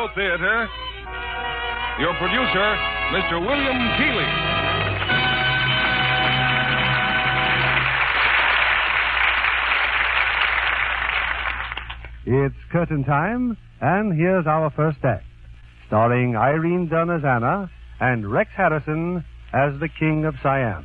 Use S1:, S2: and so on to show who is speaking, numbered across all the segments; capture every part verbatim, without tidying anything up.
S1: Theater, your producer, Mister William Keeley.
S2: It's curtain time, and here's our first act, starring Irene Dunn as Anna and Rex Harrison as the King of Siam.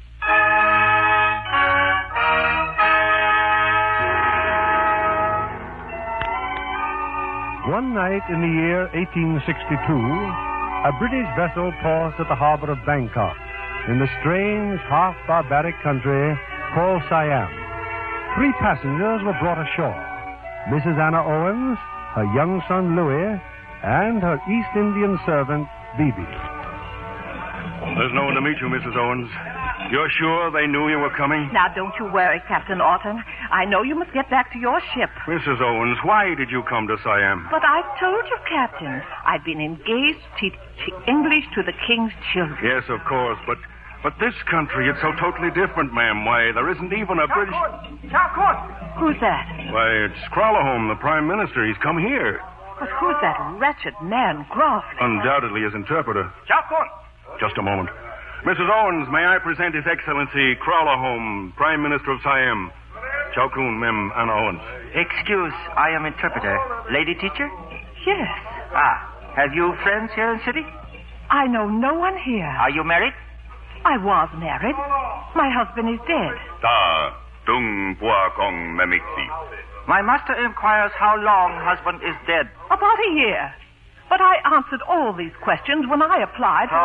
S2: One night in the year eighteen sixty-two, a British vessel paused at the harbor of Bangkok in the strange, half-barbaric country called Siam. Three passengers were brought ashore. Missus Anna Owens, her young son Louis, and her East Indian servant, Bibi.
S3: There's no one to meet you, Missus Owens. You're sure they knew you were coming?
S4: Now, don't you worry, Captain Orton. I know you must get back to your ship.
S3: Missus Owens, why did you come to Siam?
S4: But I've told you, Captain. I've been engaged to teach English to the King's children.
S3: Yes, of course, but but this country, it's so totally different, ma'am. Why, there isn't even a British...
S4: Who's that?
S3: Why, it's Kralahome, the Prime Minister. He's come here.
S4: But who's that wretched man, Groffley?
S3: Undoubtedly his interpreter. Just a moment. Missus Owens, may I present His Excellency Kralahome, Prime Minister of Siam. Chowkun, Mem Anna Owens.
S5: Excuse, I am interpreter. Lady teacher?
S4: Yes.
S5: Ah, have you friends here in city?
S4: I know no one here.
S5: Are you married?
S4: I was married. My husband is dead.
S3: Ta, tung pua kong memiksi.
S5: My master inquires how long husband is dead.
S4: About a year. But I answered all these questions when I applied for...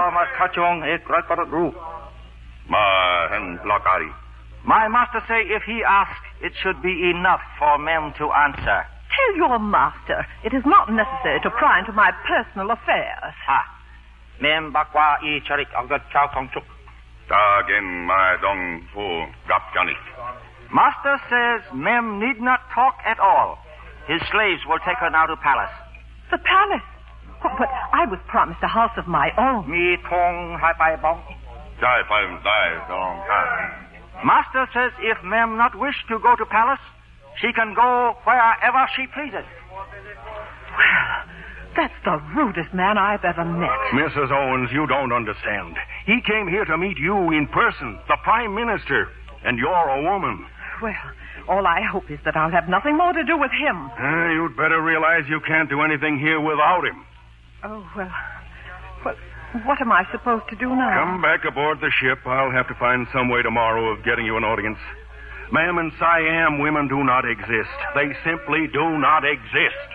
S3: Ma hen plakari.
S5: My master say if he asks, it should be enough for men to answer.
S4: Tell your master it is not necessary to pry into my personal affairs.
S5: Ha. Mem bakwa I charik agat chow kong chuk.
S3: Dagen ma dong fu gap janik.
S5: Master says Mem need not talk at all. His slaves will take her now to palace.
S4: The palace? Oh, but I was promised a house of my own.
S5: Me tong hai pai bong.
S3: Dai pai dai dong ka.
S5: Master says if Mem not wish to go to palace, she can go wherever she pleases.
S4: Well, that's the rudest man I've ever met.
S3: Missus Owens, you don't understand. He came here to meet you in person, the Prime Minister, and you're a woman.
S4: Well, all I hope is that I'll have nothing more to do with him.
S3: Uh, you'd better realize you can't do anything here without him.
S4: Oh, well, well, what am I supposed to do now?
S3: Come back aboard the ship. I'll have to find some way tomorrow of getting you an audience. Ma'am, in Siam, women do not exist. They simply do not exist.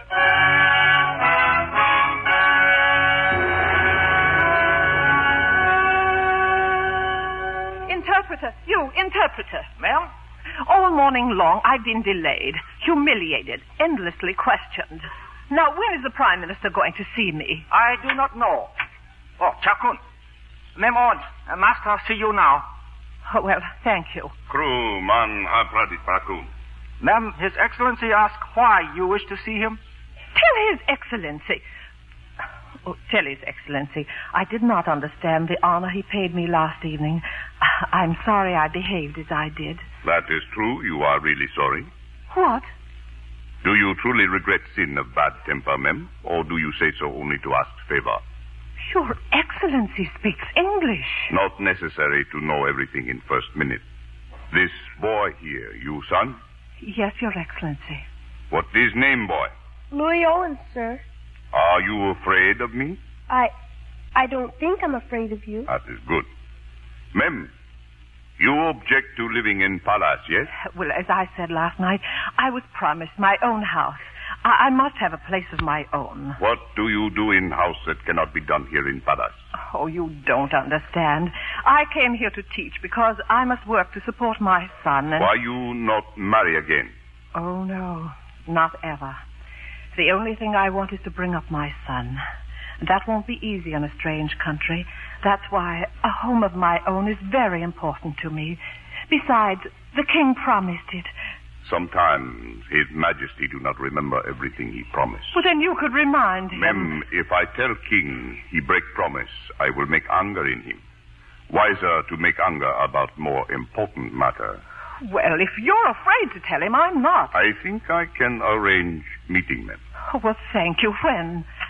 S4: Interpreter, you, interpreter.
S5: Ma'am?
S4: All morning long, I've been delayed, humiliated, endlessly questioned. Now, when is the Prime Minister going to see me?
S5: I do not know. Oh, Chakun. Mem on. Uh, Master, see you now.
S4: Oh, well, thank you.
S3: Crew man apradit prakun.
S5: Ma'am, His Excellency asks why you wish to see him.
S4: Tell His Excellency. Oh, tell His Excellency, I did not understand the honor he paid me last evening. I'm sorry I behaved as I did.
S6: That is true. You are really sorry.
S4: What?
S6: Do you truly regret sin of bad temper, Mem? Or do you say so only to ask favor?
S4: Your Excellency speaks English.
S6: Not necessary to know everything in first minute. This boy here, you son?
S4: Yes, Your Excellency.
S6: What is name, boy?
S7: Louis Owens, sir.
S6: Are you afraid of me?
S7: I... I don't think I'm afraid of you.
S6: That is good. Mem, you object to living in palace, yes?
S4: Well, as I said last night, I was promised my own house. I, I must have a place of my own.
S6: What do you do in house that cannot be done here in palace?
S4: Oh, you don't understand. I came here to teach because I must work to support my son and...
S6: Why you not marry again?
S4: Oh, no, not ever. The only thing I want is to bring up my son. That won't be easy in a strange country. That's why a home of my own is very important to me. Besides, the king promised it.
S6: Sometimes His Majesty do not remember everything he promised.
S4: Well, then you could remind him.
S6: Mem, if I tell king he break promise, I will make anger in him. Wiser to make anger about more important matter.
S4: Well, if you're afraid to tell him, I'm not.
S6: I think I can arrange meeting, Mem.
S4: Oh, well, thank you. When?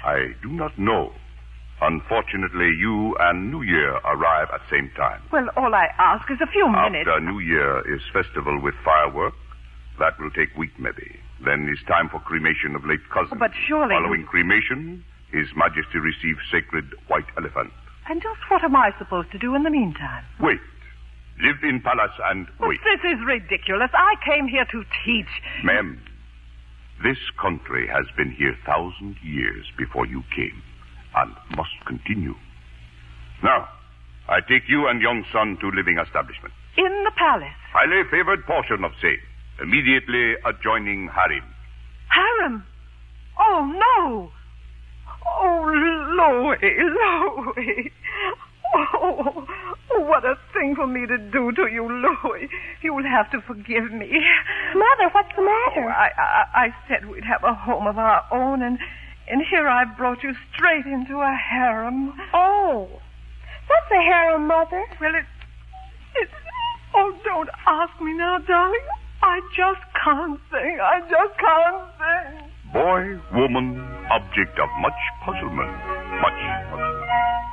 S6: I do not know. Unfortunately, you and New Year arrive at the same time.
S4: Well, all I ask is a few minutes.
S6: After New Year is festival with firework. That will take week, maybe. Then it's time for cremation of late cousin.
S4: Oh, but surely...
S6: Following cremation, His Majesty receives sacred white elephant.
S4: And just what am I supposed to do in the meantime?
S6: Wait. Live in palace and
S4: but
S6: wait.
S4: This is ridiculous. I came here to teach.
S6: Ma'am, this country has been here thousand years before you came, and must continue. Now, I take you and young son to living establishment.
S4: In the palace?
S6: Highly favored portion of same, immediately adjoining harem.
S4: Harem? Oh, no. Oh, Louis, Louis. Oh, what a thing for me to do to you, Louis. You'll have to forgive me.
S7: Mother, what's the matter?
S4: Oh, I, I, I said we'd have a home of our own, and, and here I brought you straight into a harem.
S7: Oh, that's a harem, Mother.
S4: Well, it, it's... Oh, don't ask me now, darling. I just can't sing. I just can't sing.
S6: Boy, woman, object of much puzzlement. Much puzzlement.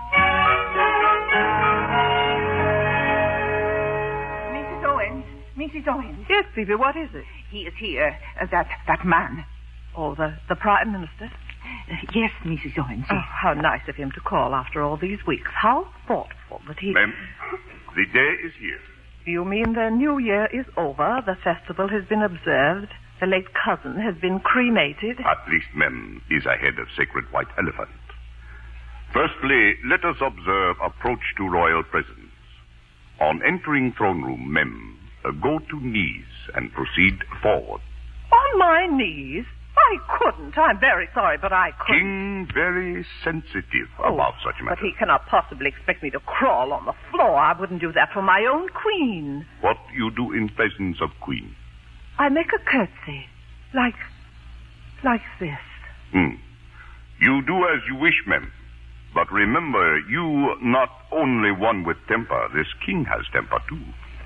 S8: Missus Owens, Missus Owens.
S4: Yes, Phoebe, what is it?
S8: He is here, uh, that that man.
S4: Oh, the, the Prime Minister?
S8: Uh, yes, Missus Owens.
S4: Oh, how nice of him to call after all these weeks. How thoughtful that he...
S6: Ma'am, the day is here.
S4: You mean the New Year is over, the festival has been observed, the late cousin has been cremated?
S6: At least, ma'am, is ahead of sacred white elephant. Firstly, let us observe approach to royal presence. On entering throne room, ma'am, uh, go to knees and proceed forward.
S4: On my knees? I couldn't. I'm very sorry, but I couldn't.
S6: King very sensitive
S4: Oh,
S6: about such matters.
S4: But he cannot possibly expect me to crawl on the floor. I wouldn't do that for my own queen.
S6: What you do in presence of queen?
S4: I make a curtsy. Like... like this.
S6: Hmm. You do as you wish, ma'am. But remember, you not only one with temper. This king has temper, too.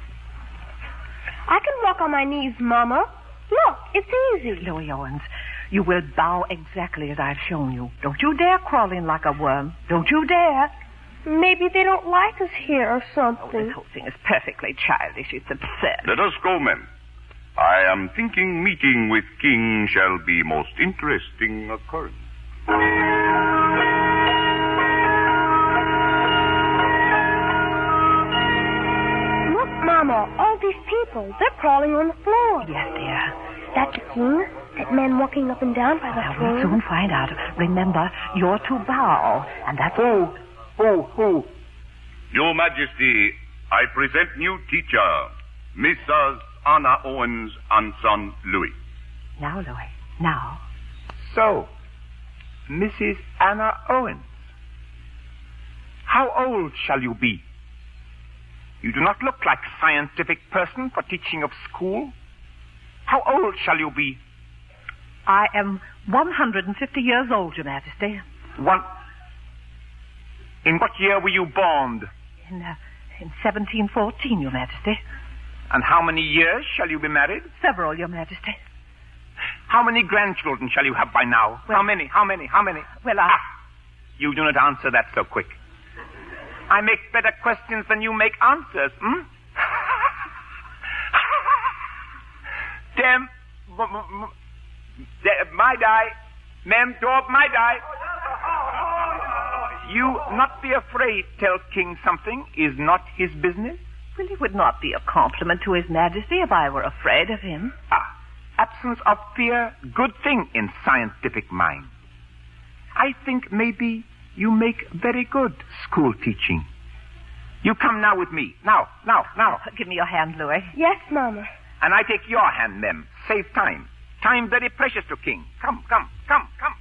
S7: I can walk on my knees, Mama. Look, it's easy.
S4: Louis Owens, you will bow exactly as I've shown you. Don't you dare crawl in like a worm. Don't you dare.
S7: Maybe they don't like us here or
S4: Oh,
S7: something.
S4: this whole thing is perfectly childish. It's absurd.
S6: Let us go, ma'am. I am thinking meeting with king shall be most interesting occurrence.
S7: Look, Mama, all these people, they're crawling on the floor.
S4: Yes, dear.
S7: That the king? That man walking up and down by the
S4: Now, we'll
S7: throne?
S4: soon find out. Remember, you're to bow, and that's...
S3: Who? Who? Who?
S6: Your Majesty, I present new teacher, Missus Anna Owens and son Louis.
S4: Now, Louis, now.
S5: So, Missus Anna Owens, how old shall you be? You do not look like a scientific person for teaching of school. How old shall you be?
S4: I am one hundred fifty years old, Your Majesty.
S5: One. In what year were you born?
S4: In, uh, in seventeen fourteen, Your Majesty.
S5: And how many years shall you be married?
S4: Several, Your Majesty.
S5: How many grandchildren shall you have by now?
S4: Well-
S5: how many? How many? How many?
S4: Well, I...
S5: Ah, you do not answer that so quick. I make better questions than you make answers, hmm? Damn. My die. Ma'am, door, my die. You not be afraid, tell King something is not his business?
S4: Well, it would not be a compliment to His Majesty if I were afraid of him.
S5: Ah, absence of fear, good thing in scientific mind. I think maybe you make very good school teaching. You come now with me. Now, now, now.
S4: Give me your hand, Louis.
S7: Yes, Mama.
S5: And I take your hand, ma'am. Save time. Time very precious to King. Come, come, come, come.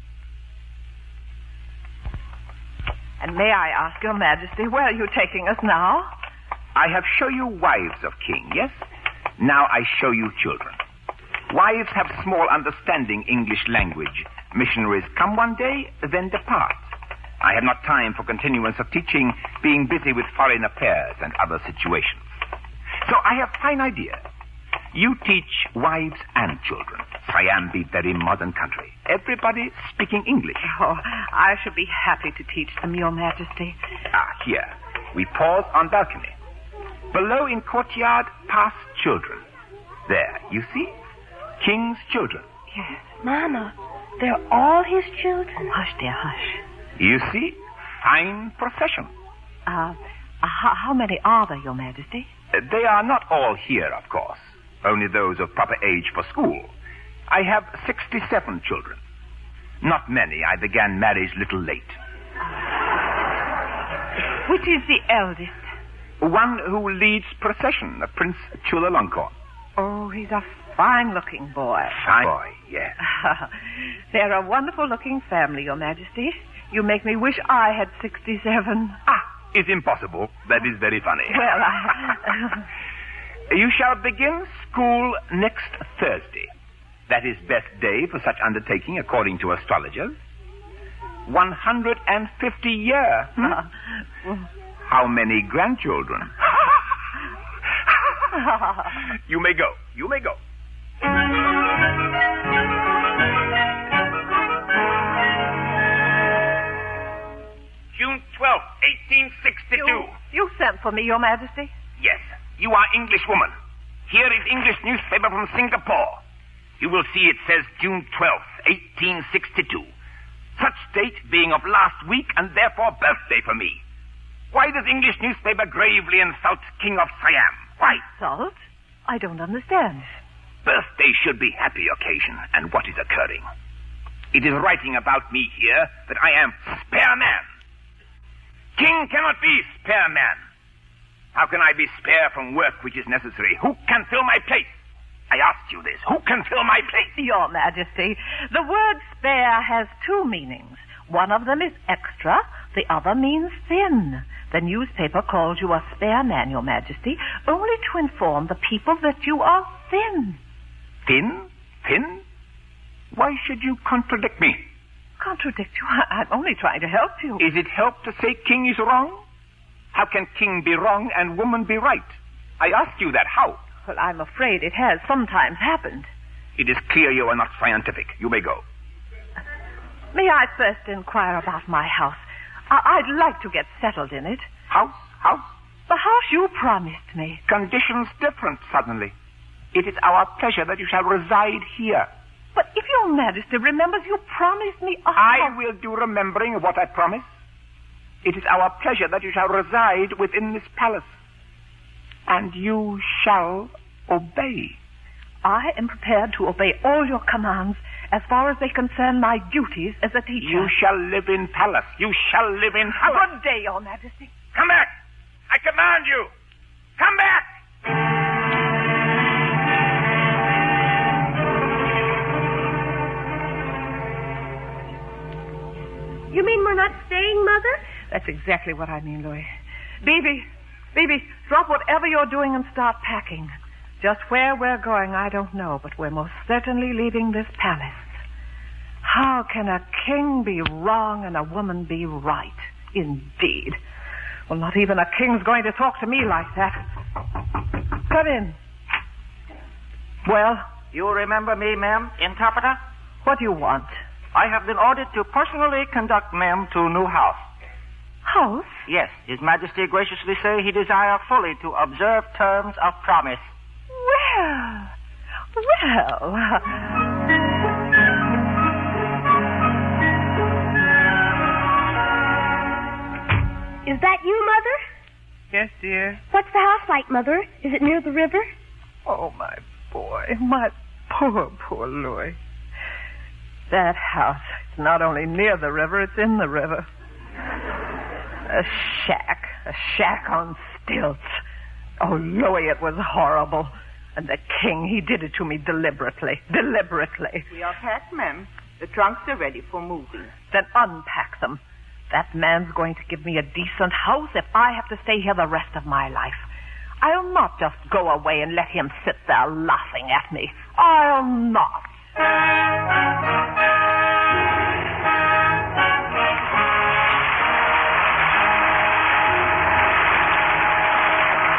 S4: And may I ask Your Majesty, where are you taking us now?
S5: I have shown you wives of King, yes? Now I show you children. Wives have small understanding English language. Missionaries come one day, then depart. I have not time for continuance of teaching, being busy with foreign affairs and other situations. So I have fine idea. You teach wives and children. Siam be very modern country. Everybody speaking English.
S4: Oh, I should be happy to teach them, Your Majesty.
S5: Ah, here. We pause on balcony. Below in courtyard, past children. There, you see? King's children.
S4: Yes.
S7: Mama, they're all his children.
S4: Oh, hush, dear, hush.
S5: You see? Fine procession.
S4: Uh, uh how, how many are there, Your Majesty?
S5: Uh, they are not all here, of course. Only those of proper age for school. I have sixty-seven children. Not many. I began marriage little late.
S4: Which is the eldest?
S5: One who leads procession, Prince Chulalongkorn.
S4: Oh, he's a fine-looking boy.
S5: Fine boy, yes.
S4: They're a wonderful-looking family, Your Majesty. You make me wish I had sixty-seven.
S5: Ah, it's impossible. That is very funny.
S4: Well, I...
S5: You shall begin school next Thursday. That is best day for such undertaking, according to astrologers. One hundred and fifty year. Hmm? How many grandchildren? You may go. You may go. June twelfth, eighteen sixty-two.
S4: You, you sent for me, Your Majesty?
S5: Yes. You are English woman. Here is English newspaper from Singapore. You will see it says June twelfth, eighteen sixty-two. Such date being of last week and therefore birthday for me. Why does English newspaper gravely insult King of Siam? Why?
S4: Insult? I don't understand.
S5: Birthday should be happy occasion, and what is occurring? It is writing about me here that I am spare man. King cannot be spare man. How can I be spare from work which is necessary? Who can fill my place? I asked you this. Who can fill my place?
S4: Your Majesty, the word spare has two meanings. One of them is extra. The other means thin. The newspaper calls you a spare man, Your Majesty, only to inform the people that you are thin.
S5: Thin? Thin? Why should you contradict me?
S4: Contradict you? I'm only trying to help you.
S5: Is it help to say king is wrong? How can king be wrong and woman be right? I ask you that. How?
S4: Well, I'm afraid it has sometimes happened.
S5: It is clear you are not scientific. You may go.
S4: May I first inquire about my house? I- I'd like to get settled in it.
S5: House? House?
S4: The house you promised me.
S5: Conditions different suddenly. It is our pleasure that you shall reside here.
S4: But if Your Majesty remembers, you promised me a
S5: I
S4: house.
S5: will do remembering of what I promised. It is our pleasure that you shall reside within this palace. And you shall obey.
S4: I am prepared to obey all your commands as far as they concern my duties as a teacher.
S5: You shall live in palace. You shall live in palace.
S4: Good day, Your Majesty.
S5: Come back. I command you. Come back.
S7: You mean we're not staying, Mother?
S4: That's exactly what I mean, Louis. Baby, baby, drop whatever you're doing and start packing. Just where we're going, I don't know, but we're most certainly leaving this palace. How can a king be wrong and a woman be right? Indeed. Well, not even a king's going to talk to me like that. Come in. Well?
S9: You remember me, ma'am, interpreter?
S4: What do you want?
S9: I have been ordered to personally conduct ma'am to new house.
S4: House?
S9: Yes, His Majesty graciously say he desire fully to observe terms of promise.
S4: Well, well.
S7: Is that you, Mother?
S4: Yes, dear.
S7: What's the house like, Mother? Is it near the river?
S4: Oh, my boy, my poor, poor Louis. That house, it's not only near the river, it's in the river. A shack, a shack on stilts. Oh, Louis, it was horrible. And the king, he did it to me deliberately, deliberately.
S8: We are packed, ma'am. The trunks are ready for moving.
S4: Then unpack them. That man's going to give me a decent house if I have to stay here the rest of my life. I'll not just go away and let him sit there laughing at me. I'll not.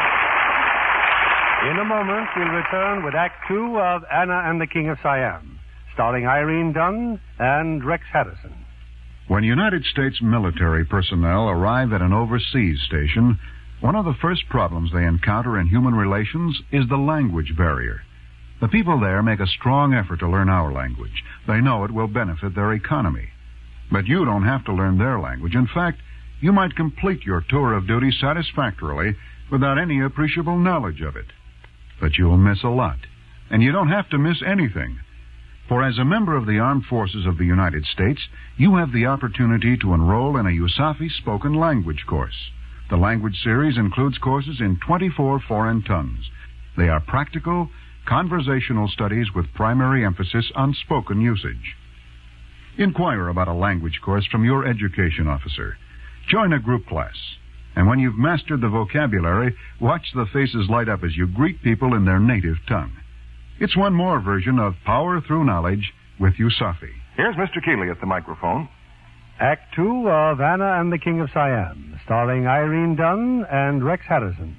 S2: In a moment, we'll return with Act Two of Anna and the King of Siam. starring Irene Dunn and Rex Harrison.
S10: When United States military personnel arrive at an overseas station, one of the first problems they encounter in human relations is the language barrier. The people there make a strong effort to learn our language. They know it will benefit their economy. But you don't have to learn their language. In fact, you might complete your tour of duty satisfactorily without any appreciable knowledge of it. But you'll miss a lot. And you don't have to miss anything. For as a member of the Armed Forces of the United States, you have the opportunity to enroll in a USAFI spoken language course. The language series includes courses in twenty-four foreign tongues. They are practical, conversational studies with primary emphasis on spoken usage. Inquire about a language course from your education officer. Join a group class. And when you've mastered the vocabulary, watch the faces light up as you greet people in their native tongue. It's one more version of Power Through Knowledge with USAFI.
S1: Here's Mister Keeley at the microphone.
S2: Act two of Anna and the King of Siam, starring Irene Dunn and Rex Harrison.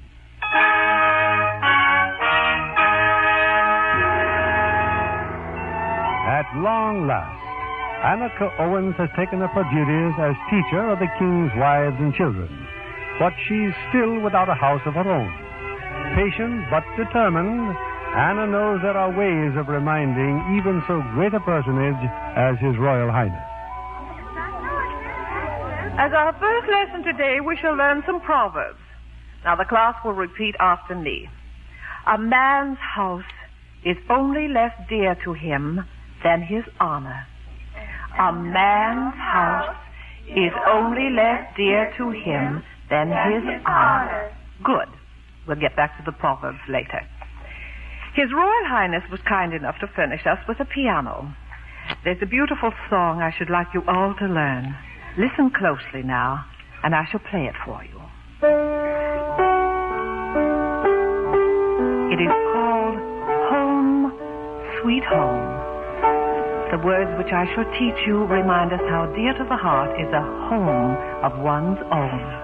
S2: At long last, Anna Owens has taken up her duties as teacher of the king's wives and children. But she's still without a house of her own. Patient but determined, Anna knows there are ways of reminding even so great a personage as His Royal Highness.
S4: As our first lesson today, we shall learn some proverbs. Now, the class will repeat after me. A man's house is only less dear to him than his honor. A man's house is only less dear to him than his honor. Good. We'll get back to the proverbs later. His Royal Highness was kind enough to furnish us with a piano. There's a beautiful song I should like you all to learn. Listen closely now, and I shall play it for you. It is called Home, Sweet Home. The words which I shall teach you remind us how dear to the heart is a home of one's own.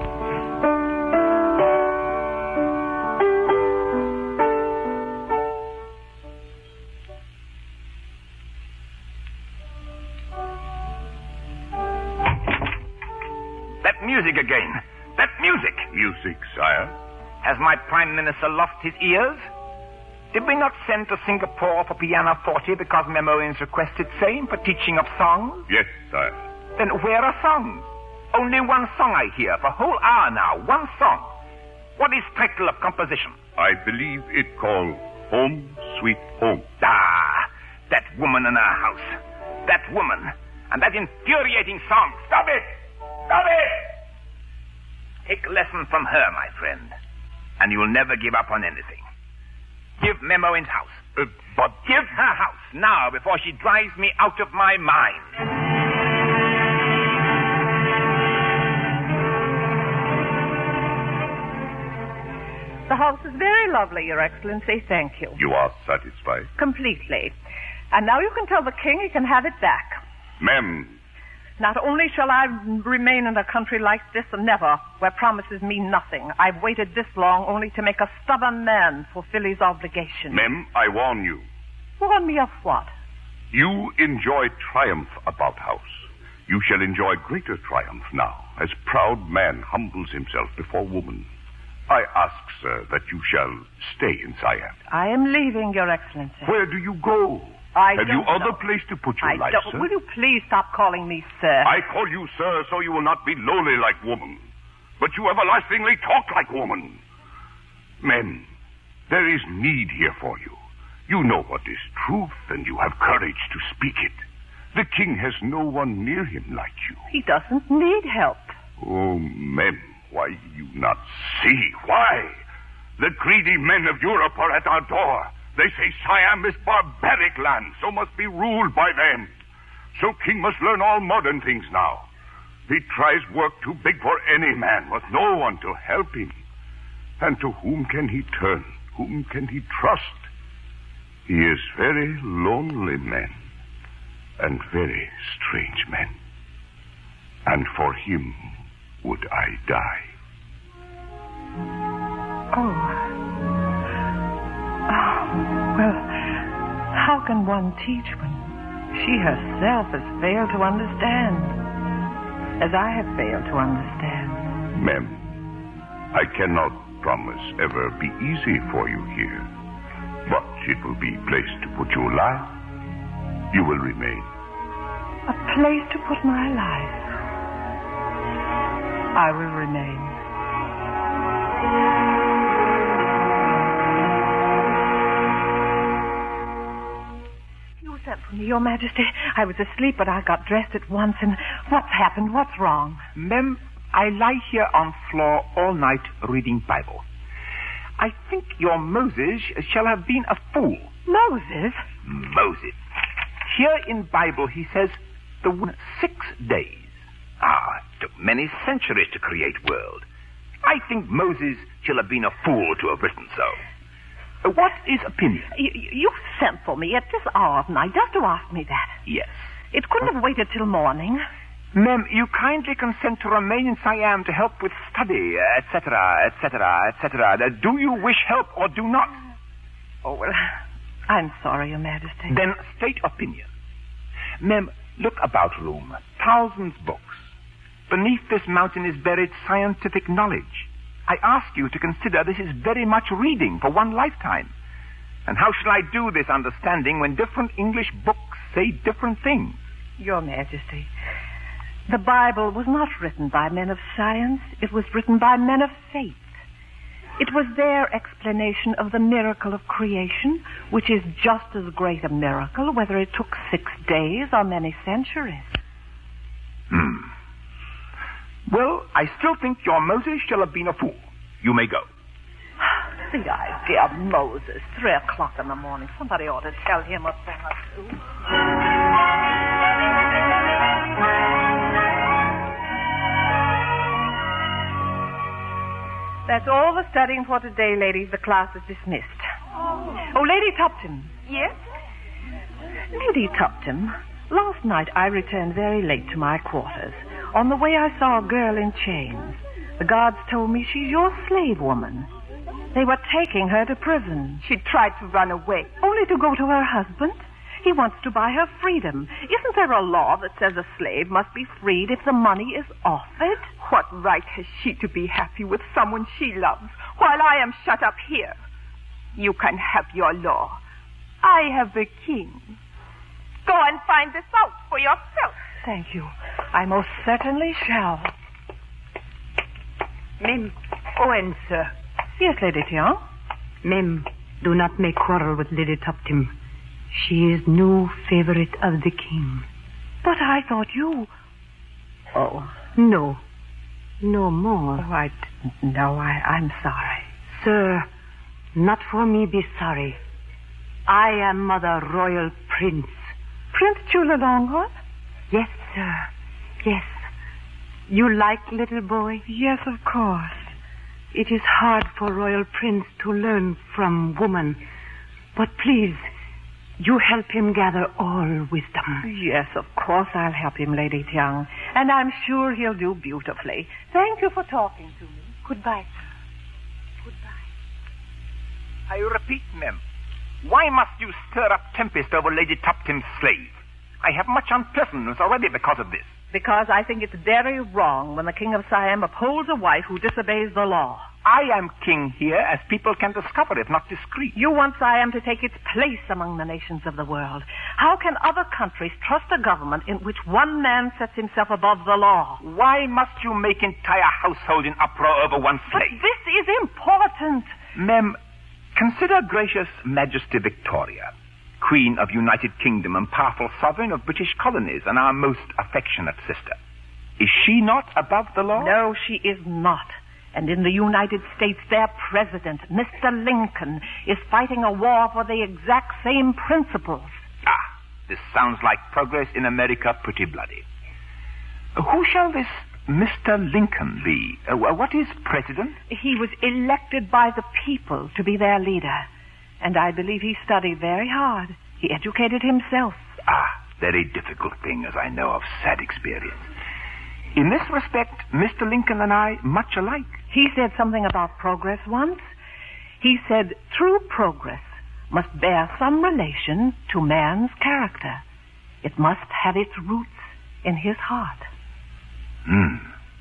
S5: Music again. That music.
S6: Music, sire.
S5: Has my Prime Minister lost his ears? Did we not send to Singapore for piano forte because Memoins requested same for teaching of songs?
S6: Yes, sire.
S5: Then where are songs? Only one song I hear for a whole hour now. One song. What is title of composition?
S6: I believe it called Home, Sweet Home.
S5: Ah, that woman in our house. That woman. And that infuriating song. Stop it! Stop it! Take a lesson from her, my friend, and you'll never give up on anything. Give Memoin's house.
S6: Uh, but...
S5: Give her house now before she drives me out of my mind.
S4: The house is very lovely, Your Excellency. Thank you.
S6: You are satisfied?
S4: Completely. And now you can tell the king he can have it back.
S6: Ma'am.
S4: Not only shall I remain in a country like this and never, where promises mean nothing. I've waited this long only to make a stubborn man fulfill his obligation.
S6: Ma'am, I warn you.
S4: Warn me of what?
S6: You enjoy triumph about house. You shall enjoy greater triumph now, as proud man humbles himself before woman. I ask, sir, that you shall stay in Siam.
S4: I am leaving, Your Excellency.
S6: Where do you go?
S4: I
S6: Have
S4: don't
S6: you other
S4: know.
S6: place to put your
S4: I
S6: life,
S4: don't.
S6: sir?
S4: Will you please stop calling me sir?
S6: I call you sir so you will not be lowly like woman. But you everlastingly talk like woman. Men, there is need here for you. You know what is truth, and you have courage to speak it. The king has no one near him like you.
S4: He doesn't need help.
S6: Oh, men, why you not see? Why? The greedy men of Europe are at our door. They say Siam is barbaric land, so must be ruled by them. So king must learn all modern things now. He tries work too big for any man, with no one to help him. And to whom can he turn? Whom can he trust? He is very lonely man, and very strange man. And for him would I die.
S4: Oh. Oh, well, how can one teach when She herself has failed to understand, as I have failed to understand.
S6: Ma'am, I cannot promise ever be easy for you here, but it will be a place to put your life. You will remain.
S4: A place to put my life. I will remain. You sent for me, Your Majesty. I was asleep, but I got dressed at once, and what's happened? What's wrong?
S5: Mem, I lie here on floor all night reading Bible. I think your Moses shall have been a fool.
S4: Moses?
S5: Moses. Here in Bible he says the one six days. Ah, it took many centuries to create world. I think Moses shall have been a fool to have written so. Uh, what is opinion?
S4: You, you sent for me at this hour of night just to ask me that.
S5: Yes.
S4: It couldn't have waited till morning.
S5: Ma'am, you kindly consent to remain in Siam to help with study, et cetera, et cetera, et cetera. Do you wish help or do not?
S4: Oh, well, I'm sorry, Your Majesty.
S5: Then state opinion. Ma'am, look about room. Thousands books. Beneath this mountain is buried scientific knowledge. I ask you to consider this is very much reading for one lifetime. And how shall I do this understanding when different English books say different things?
S4: Your Majesty, the Bible was not written by men of science. It was written by men of faith. It was their explanation of the miracle of creation, which is just as great a miracle, whether it took six days or many centuries.
S5: Hmm. Well, I still think your Moses shall have been a fool. You may go.
S4: The idea of Moses, three o'clock in the morning. Somebody ought to tell him a thing or two. That's all the studying for today, ladies. The class is dismissed. Oh, oh Lady Tuptim.
S8: Yes?
S4: Lady Tuptim, last night I returned very late to my quarters. On the way I saw a girl in chains. The guards told me she's your slave woman. They were taking her to prison.
S8: She tried to run away.
S4: Only to go to her husband? He wants to buy her freedom. Isn't there a law that says a slave must be freed if the money is offered?
S8: What right has she to be happy with someone she loves while I am shut up here? You can have your law. I have the king. Go and find this out for yourself.
S4: Thank you. I most certainly shall.
S11: Mem, Owen, sir.
S4: Yes, Lady Tian.
S11: Mem, do not make quarrel with Lady Tuptim. She is no favorite of the king.
S4: But I thought you... Oh.
S11: No. No more.
S4: Oh, I didn't know. I, I'm sorry.
S11: Sir, not for me be sorry. I am Mother Royal Prince.
S4: Prince Chulalongkorn?
S11: Yes, sir. Yes. You like little boy?
S4: Yes, of course.
S11: It is hard for Royal Prince to learn from woman. But please, you help him gather all wisdom.
S4: Yes, of course I'll help him, Lady Tiang. And I'm sure he'll do beautifully. Thank you for talking to me. Goodbye, sir. Goodbye.
S5: I repeat, ma'am, why must you stir up tempest over Lady Tuptim's slave? I have much unpleasantness already because of this.
S4: Because I think it's very wrong when the King of Siam upholds a wife who disobeys the law.
S5: I am king here, as people can discover if not discreet.
S4: You want Siam to take its place among the nations of the world. How can other countries trust a government in which one man sets himself above the law?
S5: Why must you make entire household in uproar over one slave?
S4: But this is important.
S5: Ma'am, consider gracious Majesty Victoria, Queen of United Kingdom and powerful sovereign of British colonies, and our most affectionate sister. Is she not above the law?
S4: No, she is not. And in the United States, their president, Mister Lincoln, is fighting a war for the exact same principles.
S5: Ah, this sounds like progress in America pretty bloody. Who shall this Mister Lincoln be? Uh, what is president?
S4: He was elected by the people to be their leader. And I believe he studied very hard. He educated himself.
S5: Ah, very difficult thing, as I know of sad experience. In this respect, Mister Lincoln and I much alike.
S4: He said something about progress once. He said true progress must bear some relation to man's character. It must have its roots in his heart.
S5: Hmm.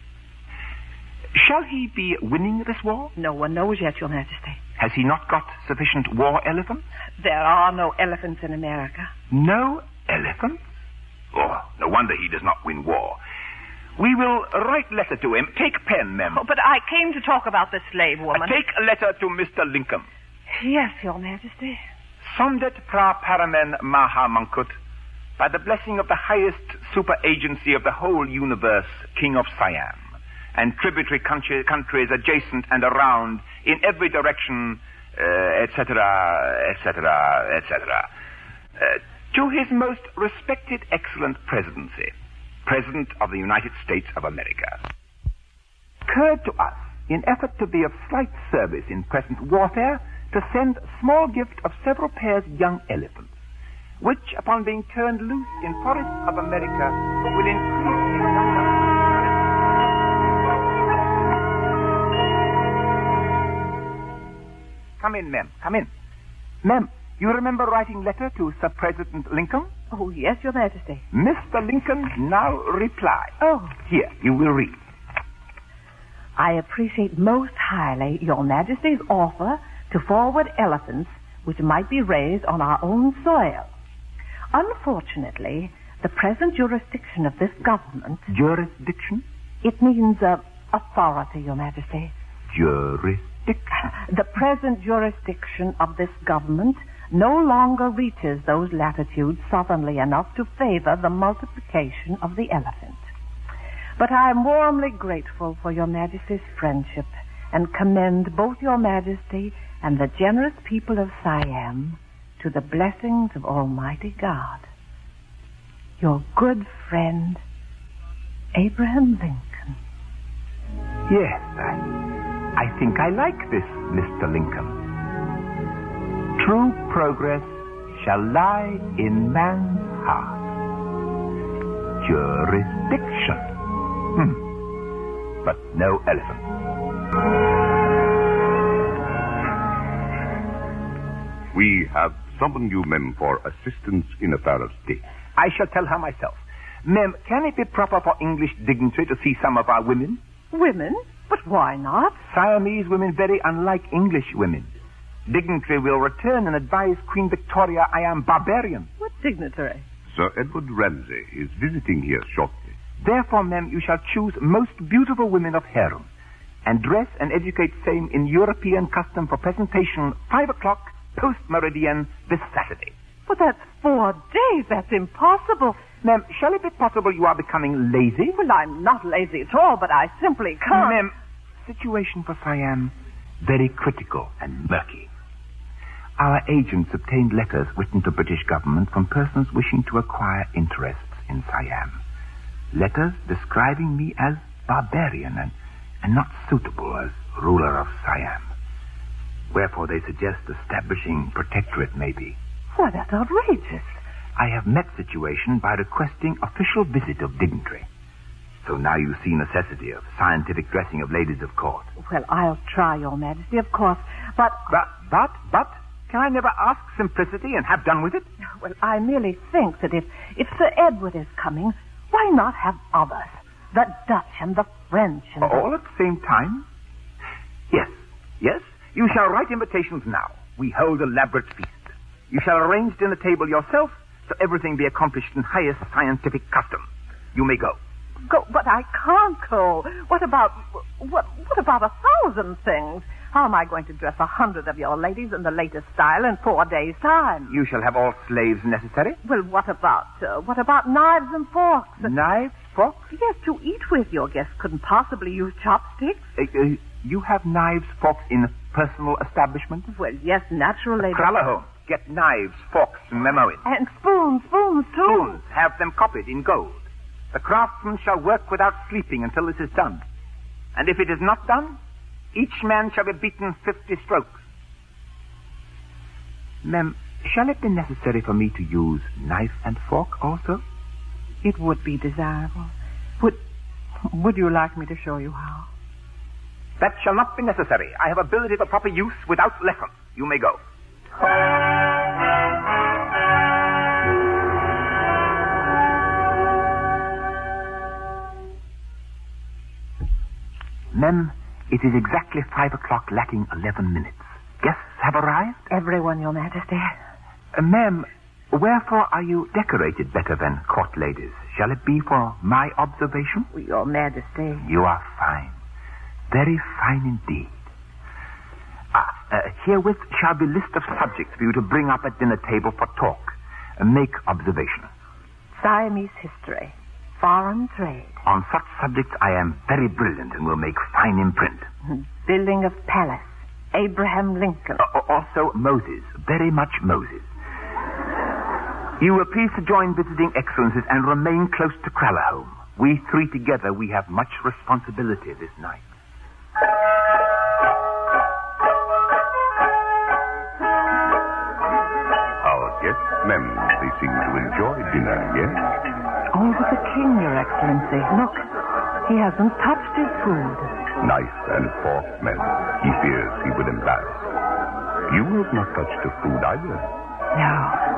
S5: Shall he be winning this war?
S4: No one knows yet, Your Majesty.
S5: Has he not got sufficient war elephants?
S4: There are no elephants in America.
S5: No elephants? Oh, no wonder he does not win war. We will write letter to him. Take pen, ma'am.
S4: Oh, but I came to talk about the slave woman.
S5: Uh, take a letter to Mister Lincoln.
S4: Yes, Your Majesty.
S5: Sondet pra paramen maha mankut. By the blessing of the highest super agency of the whole universe, King of Siam, and tributary country, countries adjacent and around, in every direction, et cetera, et cetera, et cetera. To his most respected, excellent presidency, President of the United States of America. Occurred to us, in effort to be of slight service in present warfare, to send small gift of several pairs young elephants, which, upon being turned loose in forests of America, will increase in number. Come in, ma'am. Come in. Ma'am, you remember writing letter to Sir President Lincoln?
S4: Oh, yes, Your Majesty.
S5: Mister Lincoln now reply.
S4: Oh.
S5: Here, you will read.
S4: I appreciate most highly Your Majesty's offer to forward elephants which might be raised on our own soil. Unfortunately, the present jurisdiction of this government...
S5: Jurisdiction?
S4: It means uh, authority, Your Majesty.
S5: Jurisdiction?
S4: The present jurisdiction of this government no longer reaches those latitudes southerly enough to favor the multiplication of the elephant. But I am warmly grateful for Your Majesty's friendship and commend both Your Majesty and the generous people of Siam to the blessings of Almighty God. Your good friend, Abraham Lincoln.
S5: Yes, I, I think I like this, Mister Lincoln. True progress shall lie in man's heart. Jurisdiction. Hmm. But no elephant.
S6: We have summoned you, ma'am, for assistance in affair of state.
S5: I shall tell her myself. Ma'am, can it be proper for English dignitary to see some of our women?
S4: Women? But why not?
S5: Siamese women very unlike English women. Dignitary will return and advise Queen Victoria I am barbarian.
S4: What dignitary?
S6: Sir Edward Ramsay is visiting here shortly.
S5: Therefore, ma'am, you shall choose most beautiful women of harem, and dress and educate same in European custom for presentation five o'clock post-meridian this Saturday.
S4: But that's four days. That's impossible.
S5: Ma'am, shall it be possible you are becoming lazy?
S4: Well, I'm not lazy at all, but I simply can't.
S5: Ma'am, situation for Siam very critical and murky. Our agents obtained letters written to British government from persons wishing to acquire interests in Siam. Letters describing me as barbarian and, and not suitable as ruler of Siam. Wherefore they suggest establishing protectorate, maybe.
S4: Why, that's outrageous.
S5: I have met situation by requesting official visit of dignitary. So now you see necessity of scientific dressing of ladies of court.
S4: Well, I'll try, Your Majesty, of course, but...
S5: But, but, but, can I never ask simplicity and have done with it?
S4: Well, I merely think that if, if Sir Edward is coming, why not have others? The Dutch and the French and
S5: All
S4: the...
S5: at the same time? Yes, yes. You shall write invitations now. We hold elaborate feast. You shall arrange dinner table yourself, so everything be accomplished in highest scientific custom. You may go.
S4: Go, but I can't go. What about, what, what about a thousand things? How am I going to dress a hundred of your ladies in the latest style in four days' time?
S5: You shall have all slaves necessary.
S4: Well, what about, uh, what about knives and forks?
S5: Knives, forks?
S4: Yes, to eat with. Your guests couldn't possibly use chopsticks.
S5: Uh, uh, you have knives, forks in personal establishment?
S4: Well, yes, naturally.
S5: Kralaho, get knives, forks, and memo in.
S4: And spoons, spoons, too.
S5: Spoons, have them copied in gold. The craftsman shall work without sleeping until this is done. And if it is not done, each man shall be beaten fifty strokes. Ma'am, shall it be necessary for me to use knife and fork also?
S4: It would be desirable. Would, would you like me to show you how?
S5: That shall not be necessary. I have ability for proper use without lesson. You may go. Mem, it is exactly five o'clock lacking eleven minutes. Guests have arrived?
S4: Everyone, Your Majesty.
S5: Uh, Ma'am, wherefore are you decorated better than court ladies? Shall it be for my observation?
S4: Your Majesty.
S5: You are fine. Very fine indeed. Ah, uh, herewith shall be list of subjects for you to bring up at dinner table for talk. Uh, make observation.
S4: Siamese history. Foreign trade.
S5: On such subjects I am very brilliant and will make fine imprint.
S4: Building of palace. Abraham Lincoln.
S5: Uh, also Moses. Very much Moses. You will please to join visiting excellencies and remain close to Kralahome. We three together, we have much responsibility this night.
S6: Our guests, ma'am, they seem to enjoy dinner, yes?
S4: Oh, but the king, Your Excellency. Look, he hasn't touched his food.
S6: Knife and fork, ma'am. He fears he would embarrass. You have not touched the food either.
S4: No.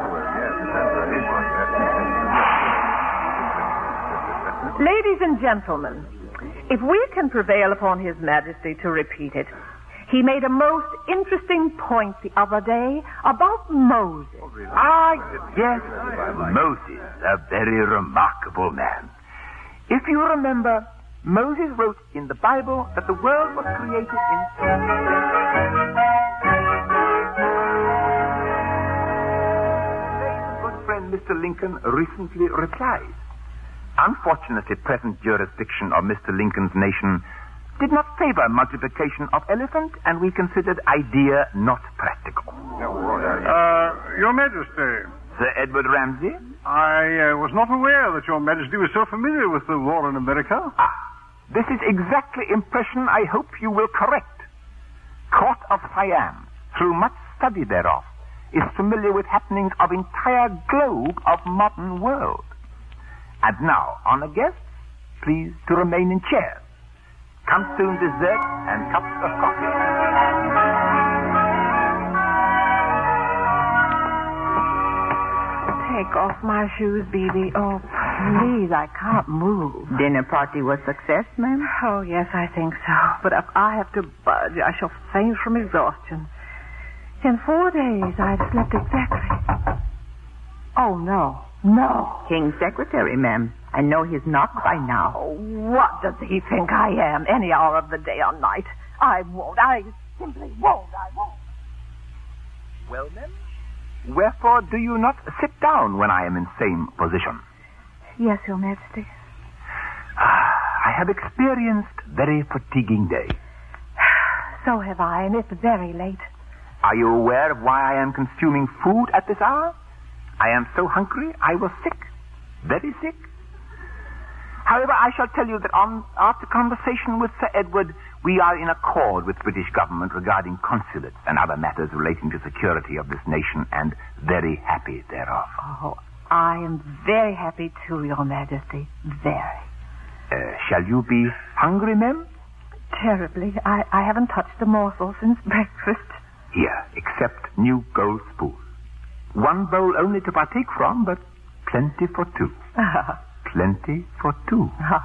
S4: Ladies and gentlemen, if we can prevail upon His Majesty to repeat it, he made a most interesting point the other day about Moses.
S5: Ah, yes, Moses, a very remarkable man. If you remember, Moses wrote in the Bible that the world was created in... Good friend Mister Lincoln recently replied. Unfortunately, present jurisdiction of Mister Lincoln's nation did not favor multiplication of elephant, and we considered idea not practical.
S2: Uh, Your Majesty.
S5: Sir Edward Ramsay?
S2: I uh, was not aware that Your Majesty was so familiar with the war in America.
S5: Ah, this is exactly impression I hope you will correct. Court of Siam, through much study thereof, is familiar with happenings of entire globe of modern world. And now, honor guests, please to remain in chairs. Come soon dessert and cups of coffee.
S4: Take off my shoes, Bibi. Oh, please, I can't move.
S12: Dinner party was success, ma'am?
S4: Oh, yes, I think so. But if I have to budge, I shall faint from exhaustion. In four days, I've slept exactly. Oh, no. No.
S12: King's secretary, ma'am. I know he's not by now.
S4: Oh, what does he think I am? Any hour of the day or night? I won't. I simply won't. I won't.
S5: Well, then, wherefore do you not sit down when I am in same position?
S4: Yes, Your Majesty.
S5: I have experienced very fatiguing day.
S4: So have I, and it's very late.
S5: Are you aware of why I am consuming food at this hour? I am so hungry, I was sick. Very sick. However, I shall tell you that on, after conversation with Sir Edward, we are in accord with British government regarding consulates and other matters relating to security of this nation, and very happy thereof.
S4: Oh, I am very happy too, Your Majesty. Very.
S5: Uh, shall you be hungry, ma'am?
S4: Terribly. I, I haven't touched a morsel since breakfast.
S5: Here, except new gold spoon. One bowl only to partake from, but plenty for two. Plenty for two.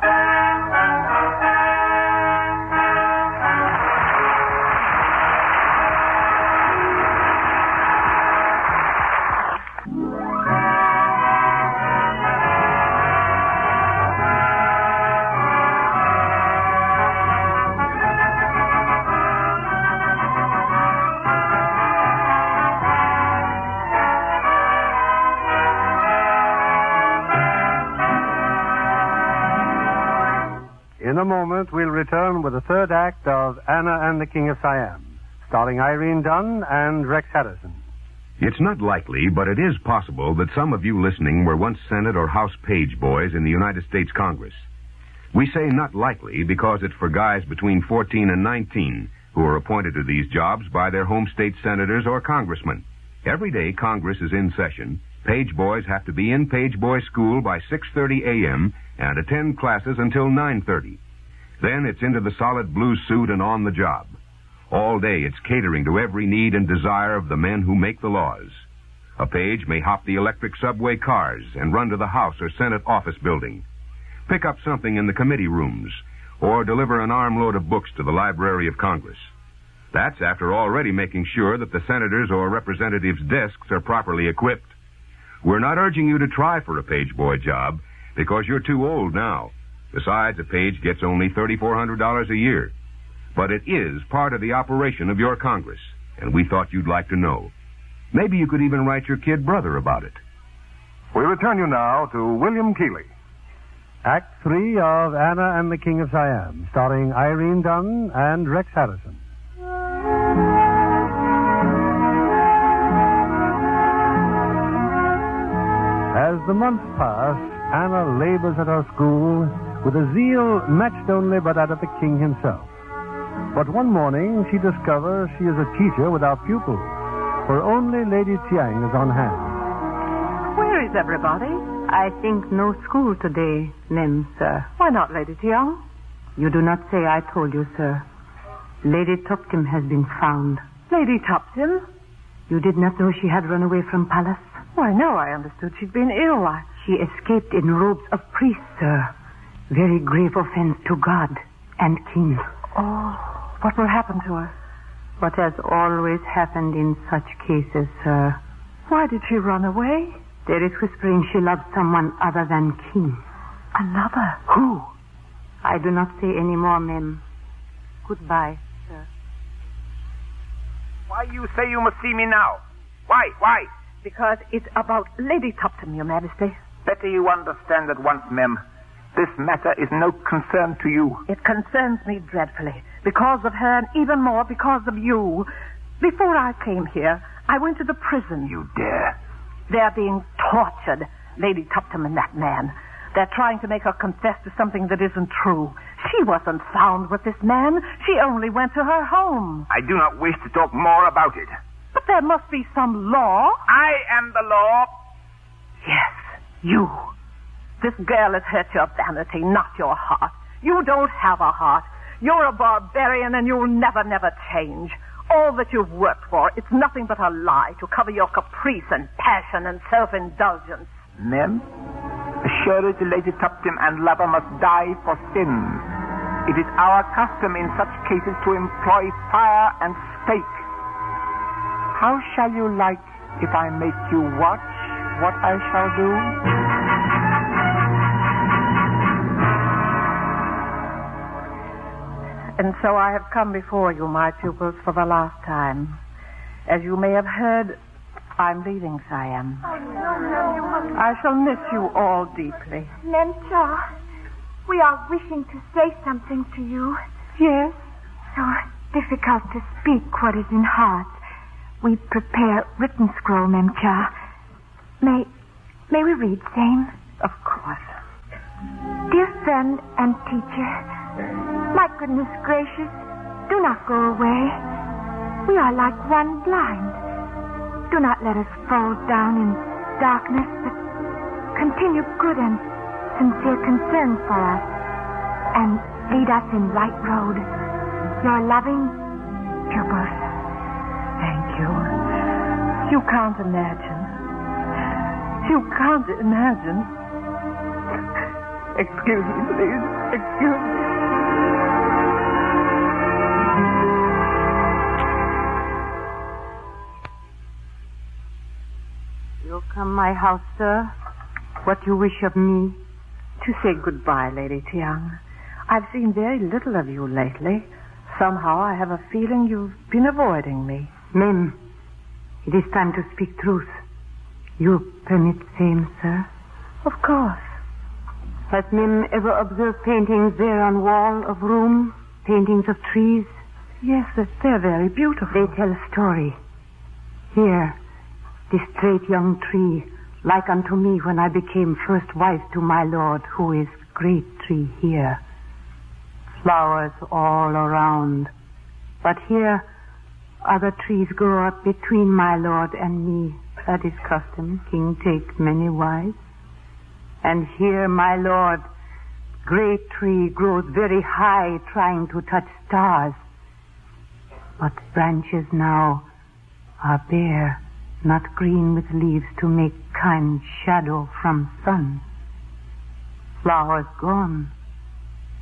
S2: In a moment, we'll return with the third act of Anna and the King of Siam, starring Irene Dunn and Rex Harrison.
S13: It's not likely, but it is possible that some of you listening were once Senate or House page boys in the United States Congress. We say not likely because it's for guys between fourteen and nineteen who are appointed to these jobs by their home state senators or congressmen. Every day Congress is in session, page boys have to be in page boy school by six thirty a.m. and attend classes until nine thirty. Then it's into the solid blue suit and on the job. All day it's catering to every need and desire of the men who make the laws. A page may hop the electric subway cars and run to the House or Senate office building, pick up something in the committee rooms, or deliver an armload of books to the Library of Congress. That's after already making sure that the senators' or representatives' desks are properly equipped. We're not urging you to try for a page boy job because you're too old now. Besides, a page gets only three thousand four hundred dollars a year. But it is part of the operation of your Congress, and we thought you'd like to know. Maybe you could even write your kid brother about it.
S1: We return you now to William Keighley.
S2: Act three of Anna and the King of Siam, starring Irene Dunn and Rex Harrison. As the months pass, Anna labors at her school with a zeal matched only by that of the king himself. But one morning she discovers she is a teacher without pupils, for only Lady Tiang is on hand.
S4: Where is everybody?
S11: I think no school today, Mem, sir.
S4: Why not, Lady Tiang?
S11: You do not say I told you, sir. Lady Tuptim has been found.
S4: Lady Tuptim?
S11: You did not know she had run away from palace?
S4: Why, no, I understood she'd been ill. I...
S11: She escaped in robes of priest, sir. Very grave offense to God and king.
S4: Oh, what will happen to her?
S11: What has always happened in such cases, sir.
S4: Why did she run away?
S11: There is whispering she loves someone other than king.
S4: Another?
S11: Who? I do not say any more, Mem. Goodbye, sir.
S5: Why you say you must see me now? Why? Why?
S4: Because it's about Lady Tuptim, Your Majesty.
S5: Better you understand at once, Mem. This matter is no concern to you.
S4: It concerns me dreadfully. Because of her and even more because of you. Before I came here, I went to the prison.
S5: You dare?
S4: They're being tortured, Lady Tuptim and that man. They're trying to make her confess to something that isn't true. She wasn't found with this man. She only went to her home.
S5: I do not wish to talk more about it.
S4: But there must be some law.
S5: I am the law.
S4: Yes, you. This girl has hurt your vanity, not your heart. You don't have a heart. You're a barbarian and you'll never, never change. All that you've worked for, it's nothing but a lie to cover your caprice and passion and self-indulgence.
S5: Mem, assuredly Lady Tuptim and lover must die for sins. It is our custom in such cases to employ fire and stake. How shall you like if I make you watch what I shall do?
S4: And so I have come before you, my pupils, for the last time. As you may have heard, I'm leaving Siam.
S7: Oh, no, no, you must...
S4: I shall miss you all deeply.
S7: Memcha, we are wishing to say something to you.
S4: Yes?
S7: So difficult to speak what is in heart. We prepare written scroll, Memcha. May, may we read same?
S4: Of course.
S7: Dear friend and teacher, my goodness gracious, do not go away. We are like one blind. Do not let us fall down in darkness, but continue good and sincere concern for us, and lead us in right road. Your loving pupils.
S4: Thank you. You can't imagine. You can't imagine. Excuse me, please. Excuse me.
S11: You come my house, sir. What you wish of me?
S4: To say goodbye, Lady Tiang. I've seen very little of you lately. Somehow I have a feeling you've been avoiding me.
S11: Mem, it is time to speak truth. You permit same, sir?
S4: Of course.
S11: Has Mem ever observed paintings there on wall of room? Paintings of trees?
S4: Yes, they're very beautiful.
S11: They tell a story. Here, this straight young tree, like unto me when I became first wife to my lord, who is great tree here. Flowers all around. But here, other trees grow up between my lord and me. That is custom. King take many wives. And here, my lord, great tree grows very high, trying to touch stars. But branches now are bare, not green with leaves to make kind shadow from sun. Flowers gone,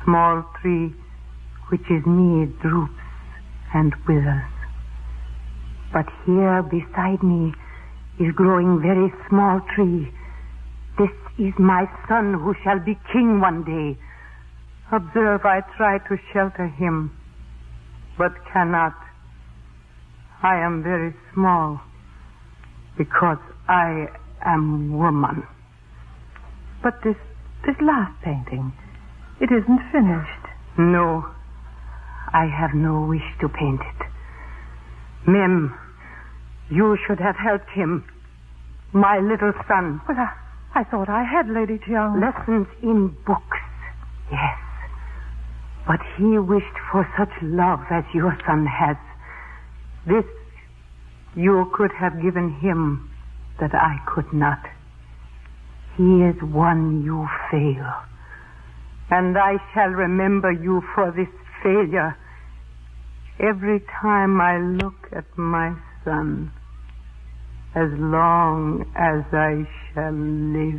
S11: small tree which is me droops and withers. But here beside me is growing very small tree. This is my son who shall be king one day. Observe, I try to shelter him, but cannot. I am very small because I am woman.
S4: But this, this last painting, it isn't finished.
S11: No, I have no wish to paint it. Mem, you should have helped him. My little son.
S4: Well, I, I thought I had, Lady Tiang.
S11: Lessons in books, yes. But he wished for such love as your son has. This you could have given him that I could not. He is one you fail. And I shall remember you for this failure every time I look at my son, as long as I shall live.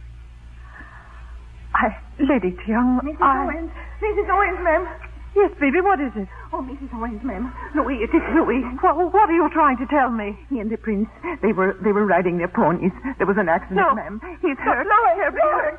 S4: I, Lady Tiang,
S8: Missus
S4: I...
S8: Owens. Missus Owens, ma'am.
S4: Yes, baby, what is it?
S8: Oh, Missus Owens, ma'am. Louis, it is Louis.
S4: Well, what are you trying to tell me?
S8: He and the prince, they were they were riding their ponies. There was an accident,
S4: No.
S8: ma'am. He's hurt.
S4: No, I haven't hurt.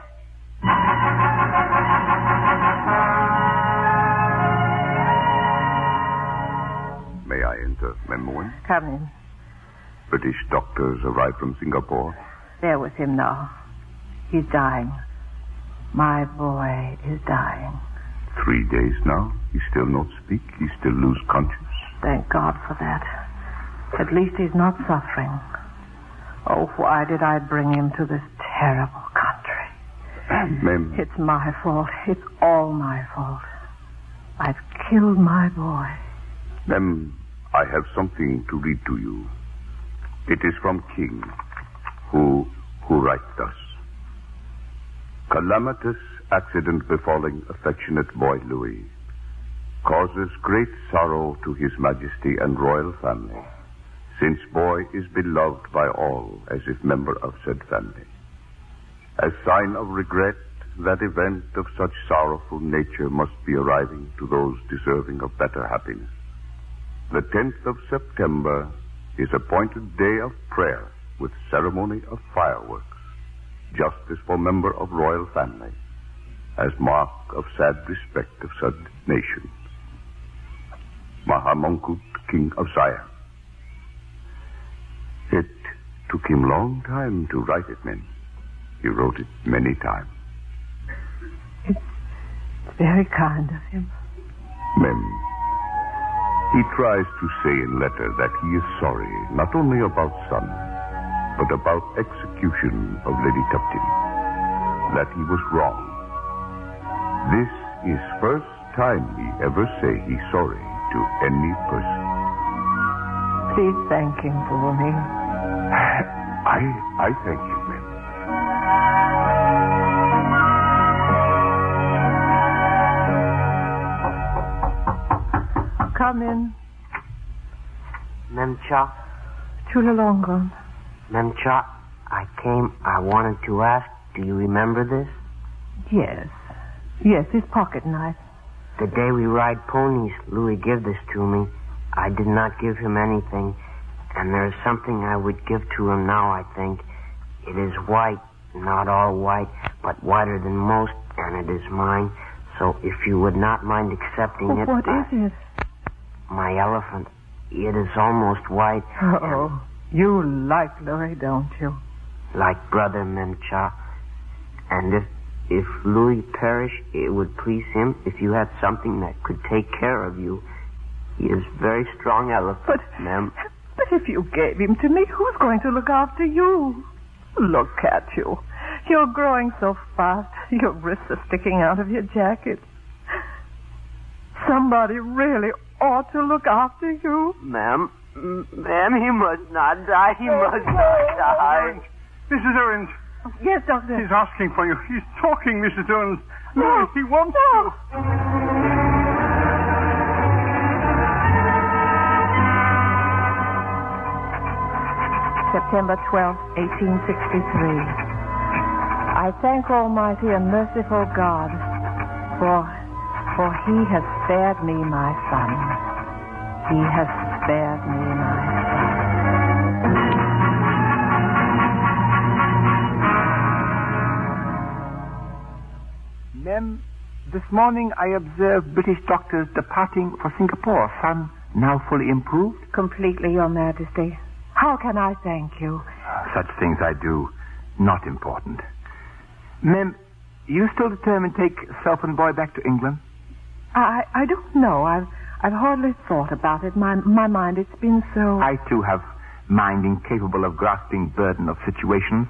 S6: May I enter, Mem Owen?
S4: Come in.
S6: British doctors arrived from Singapore.
S4: There with him now. He's dying. My boy is dying.
S6: Three days now. He still not speak. He still lose conscious.
S4: Thank God for that. At least he's not suffering. Oh, why did I bring him to this terrible country?
S6: Mem.
S4: It's my fault. It's all my fault. I've killed my boy.
S6: Mem, I have something to read to you. It is from King, who who writes thus. Calamitous accident befalling affectionate boy Louis causes great sorrow to His Majesty and royal family, since boy is beloved by all as if member of said family. As sign of regret, that event of such sorrowful nature must be arriving to those deserving of better happiness. The tenth of September is appointed day of prayer with ceremony of fireworks, just as for member of royal family, as mark of sad respect of said nation. Mahamongkut, King of Siam. It took him long time to write it, men. He wrote it many times.
S4: It's very kind of him.
S6: Mem, he tries to say in letter that he is sorry not only about son, but about execution of Lady Tuptim, that he was wrong. This is first time he ever say he's sorry to any person.
S4: Please thank him for me.
S6: I I thank you, Mem.
S4: Come in.
S14: Memcha,
S4: Chulalongon.
S14: Memcha, I came, I wanted to ask, do you remember this?
S4: Yes. Yes, his pocket knife.
S14: The day we ride ponies, Louis gave this to me. I did not give him anything, and there is something I would give to him now, I think. It is white, not all white, but whiter than most, and it is mine. So if you would not mind accepting
S4: Oh,
S14: it...
S4: what
S14: I,
S4: is it?
S14: My elephant. It is almost white.
S4: Oh, you like Louis, don't you?
S14: Like brother Memcha. And if if Louis perish, it would please him if you had something that could take care of you. He is very strong elephant,
S4: But,
S14: Mem.
S4: but if you gave him to me, who's going to look after you? Look at you. You're growing so fast. Your wrists are sticking out of your jacket. Somebody really ought to look after you.
S14: Ma'am, ma'am, he must not die. He must not die.
S3: Missus Owens.
S4: Yes, Doctor.
S3: He's asking for you. He's talking, Missus Owens.
S4: No.
S3: He wants
S4: no.
S3: you.
S4: September twelfth, eighteen sixty-three. I thank Almighty and merciful God for for he has spared me my son. He has spared me my
S5: son. Mem, this morning I observed British doctors departing for Singapore. Son now fully improved?
S4: Completely, Your Majesty. How can I thank you?
S5: Such things I do. Not important. Mem, you still determined to take self and boy back to England?
S4: I I don't know. I've I've hardly thought about it. My my mind, it's been so...
S5: I, too, have mind incapable of grasping burden of situations.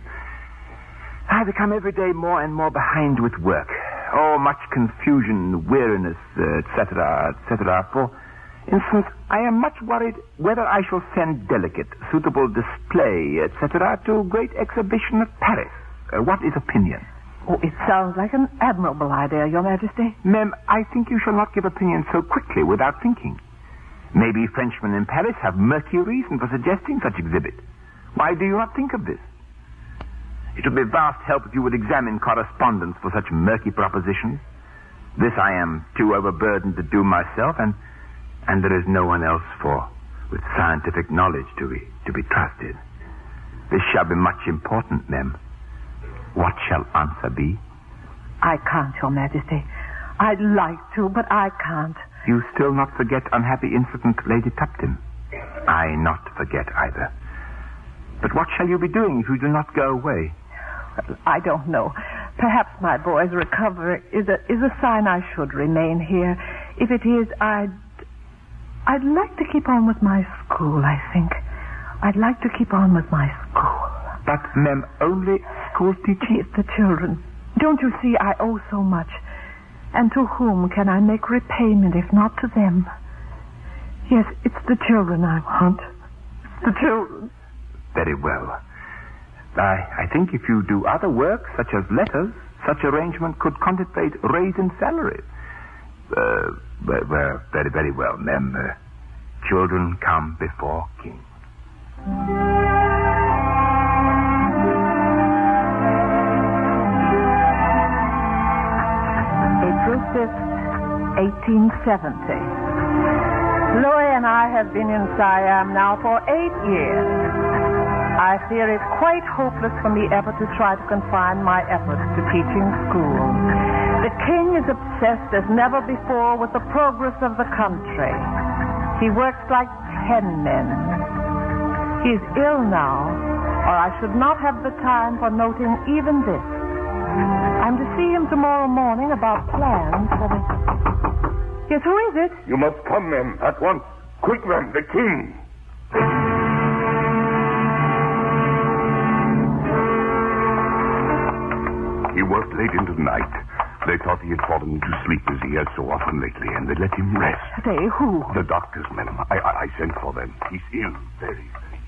S5: I become every day more and more behind with work. Oh, much confusion, weariness, uh, et cetera, et cetera. For instance, I am much worried whether I shall send delegate, suitable display, et cetera, to great exhibition at Paris. Uh, what is opinion?
S4: Oh, it sounds like an admirable idea, Your Majesty.
S5: Mem, I think you shall not give opinion so quickly without thinking. Maybe Frenchmen in Paris have murky reason for suggesting such exhibit. Why do you not think of this? It would be vast help if you would examine correspondence for such murky propositions. This I am too overburdened to do myself, and and there is no one else for with scientific knowledge to be to be trusted. This shall be much important, Mem. What shall answer be?
S4: I can't, Your Majesty. I'd like to, but I can't.
S5: You still not forget unhappy incident, Lady Tuptim? I not forget either. But what shall you be doing if you do not go away?
S4: Well, I don't know. Perhaps my boy's recovery is a is a sign I should remain here. If it is, I'd I'd like to keep on with my school, I think. I'd like to keep on with my school.
S5: But, Mem, only school teaching?
S4: It's the children. Don't you see, I owe so much. And to whom can I make repayment if not to them? Yes, it's the children I want. It's the children.
S5: Very well. I, I think if you do other work, such as letters, such arrangement could contemplate raise in salary. Uh, well, well, very, very well, Mem. Uh, children come before king.
S4: April fifth, eighteen seventy. Louis and I have been in Siam now for eight years. I fear it quite hopeless for me ever to try to confine my efforts to teaching school. The king is obsessed as never before with the progress of the country. He works like ten men. He is ill now, or I should not have the time for noting even this. I'm to see him tomorrow morning about plans for the... Yes, who is it?
S15: You must come, ma'am, at once. Quick, ma'am, the king.
S6: He worked late into the night. They thought he had fallen into sleep as he has so often lately, and they let him rest.
S4: They who?
S6: The doctors, madam. I, I, I sent for them. He's ill, very, very.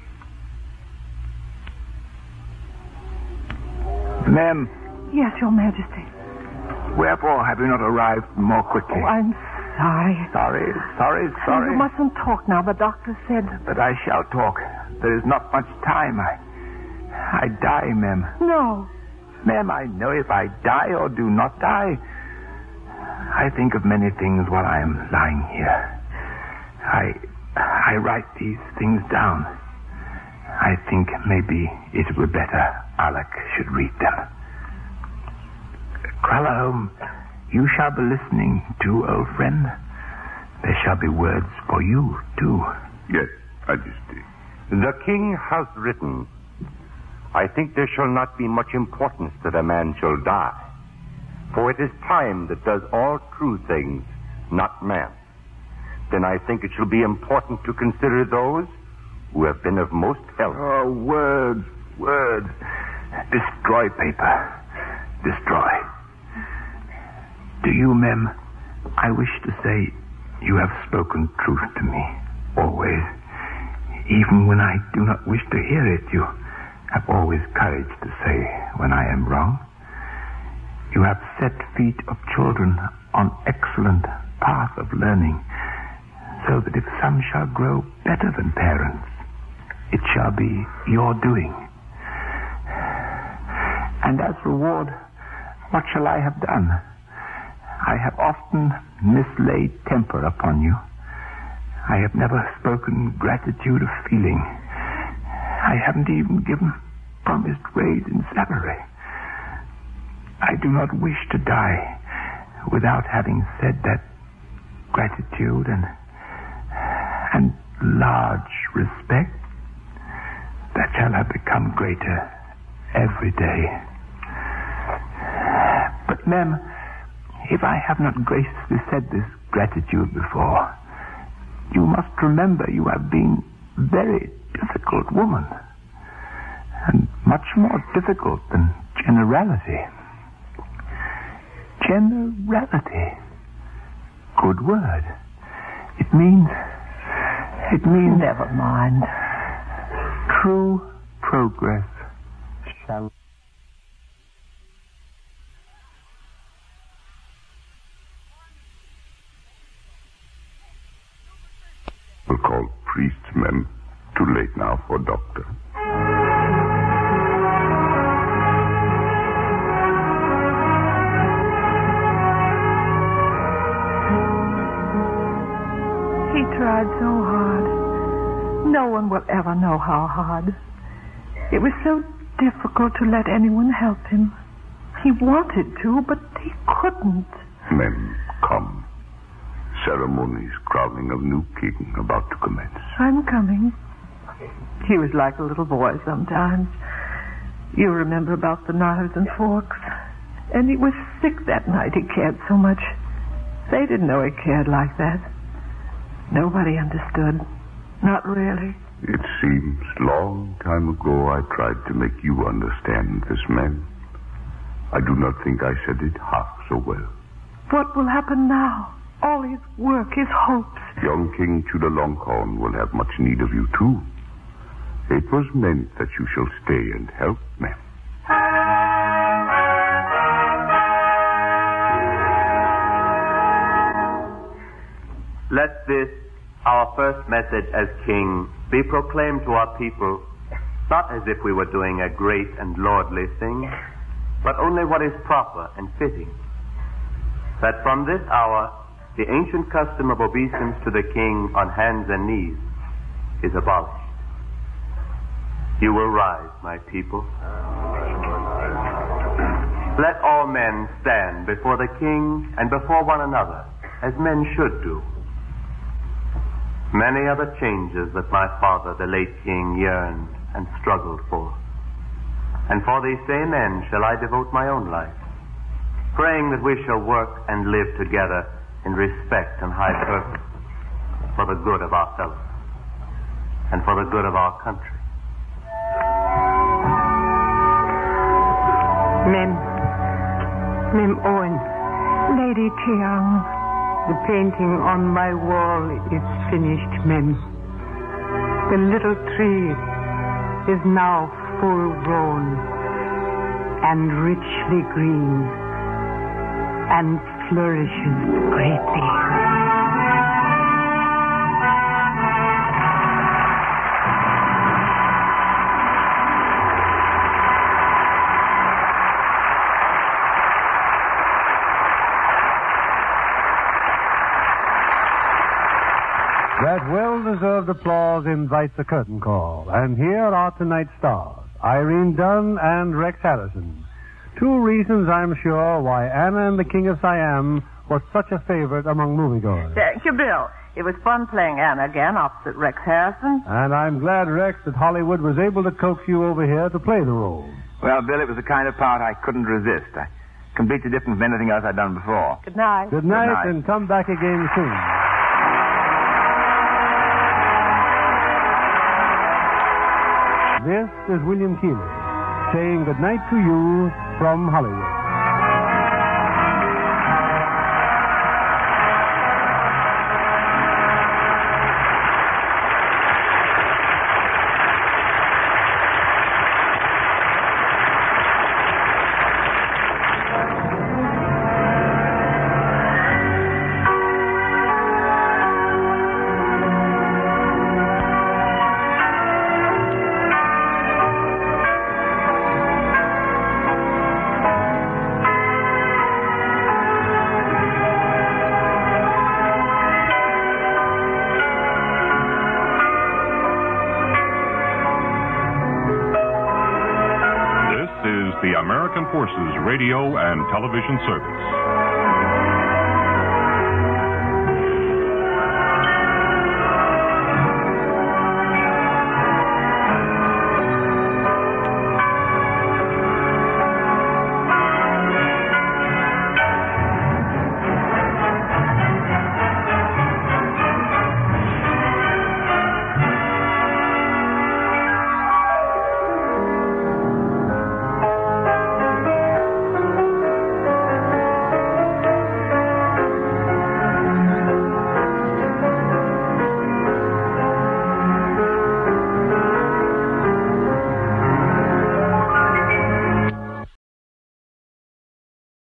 S5: Ma'am.
S4: Yes, Your Majesty.
S5: Wherefore have you not arrived more quickly?
S4: Oh, I'm sorry.
S5: Sorry, sorry, sorry.
S4: You mustn't talk now. The doctor said...
S5: But I shall talk. There is not much time. I... I die, ma'am.
S4: No.
S5: Ma'am, I know if I die or do not die. I think of many things while I am lying here. I... I write these things down. I think maybe it were better Alec should read them. Kralahome, you shall be listening too, old friend. There shall be words for you, too.
S6: Yes, Majesty.
S15: The king has written, I think there shall not be much importance that a man shall die, for it is time that does all true things, not man. Then I think it shall be important to consider those who have been of most help.
S5: Oh, words, words. Destroy paper. Destroy. To you, Mem, I wish to say you have spoken truth to me, always. Even when I do not wish to hear it, you have always courage to say when I am wrong. You have set feet of children on excellent path of learning, so that if some shall grow better than parents, it shall be your doing. And as reward, what shall I have done?
S16: I have often mislaid temper upon you. I have never spoken gratitude of feeling. I haven't even given promised ways in salary. I do not wish to die without having said that gratitude and and large respect that shall have become greater every day. But, ma'am, if I have not graciously said this gratitude before, you must remember you have been a very difficult woman, and much more difficult than generality. Generality. Good word. It means... It means...
S12: Never mind.
S16: True progress shall...
S6: We'll call priest, ma'am. Too late now for doctor.
S4: He tried so hard. No one will ever know how hard. It was so difficult to let anyone help him. He wanted to, but he couldn't.
S6: Men, come. Ceremonies crowning of new king about to commence.
S4: I'm coming. He was like a little boy sometimes. You remember about the knives and forks. And he was sick that night. He cared so much. They didn't know he cared like that. Nobody understood. Not really.
S6: It seems long time ago I tried to make you understand this man. I do not think I said it half so well.
S4: What will happen now? All his work, his hopes.
S6: Young King Chulalongkorn will have much need of you, too. It was meant that you shall stay and help, ma'am.
S17: Let this, our first message as king, be proclaimed to our people, not as if we were doing a great and lordly thing, but only what is proper and fitting. That from this hour, the ancient custom of obeisance to the king on hands and knees is abolished. You will rise, my people. Let all men stand before the king and before one another, as men should do. Many are the changes that my father, the late king, yearned and struggled for. And for these same ends shall I devote my own life, praying that we shall work and live together in respect and high purpose for the good of our fellows and for the good of our country.
S11: Mem, Mem Owen,
S4: Lady Tiang,
S11: the painting on my wall is finished, Mem. The little tree is now full grown and richly green and flourishes greatly.
S2: That well-deserved applause invites a curtain call. And here are tonight's stars, Irene Dunn and Rex Harrison. Two reasons, I'm sure, why Anna and the King of Siam was such a favorite among moviegoers.
S12: Thank you, Bill. It was fun playing Anna again opposite Rex Harrison.
S2: And I'm glad, Rex, that Hollywood was able to coax you over here to play the role.
S5: Well, Bill, it was the kind of part I couldn't resist. I completely different from anything else I'd done before.
S12: Good night.
S2: Good night,
S5: Good night.
S2: and come back again soon. This is William Keeley saying good night to you from Hollywood.
S18: American Forces Radio and Television Service.